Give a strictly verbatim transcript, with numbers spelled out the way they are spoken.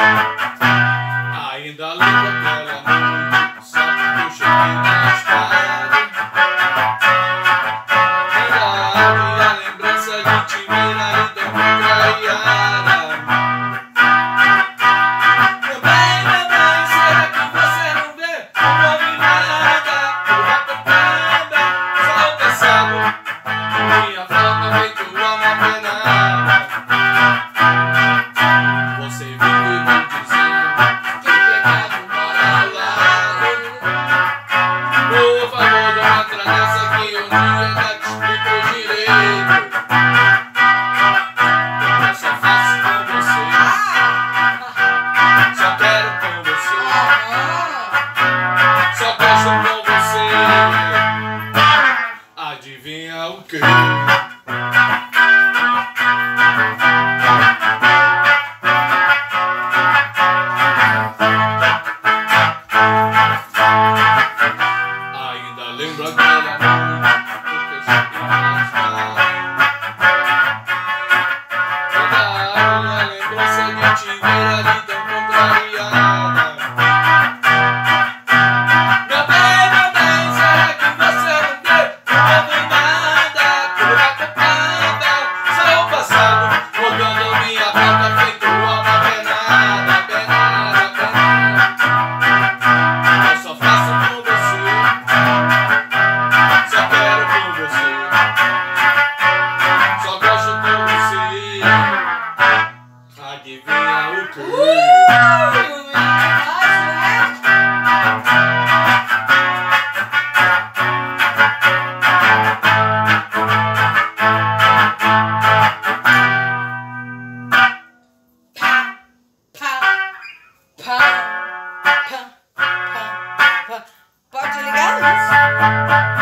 Ainda lembro aquela noite, sabe que eu cheguei mais tarde. Ainda a lembrança de te ver aí tão contrariada. Meu bem, meu bem, será que você não vê? Não ouve nada, curva só o passado. Minha falta feito uma penada. Você vive me dizendo que o pecado mora ao lado. Por favor, não entra nessa que um dia ainda te explico direito. Eu só faço com você, só quero com você, só gosto com você. Adivinha o que? Lembro aquela noite, porque eu cheguei mais tarde. Ainda a lembrança de te ver ali tão contrariada. Meu bem, meu bem, será que você não vê? Não ouve nada, curva culpada, só o passado rodando minha porta feito uma penada, penada, penada. Eu só faço com você, só quero com você, só gosto com você. Adivinha o que? Uh, pá, pá, pá, pá, pá. Pode ligar isso?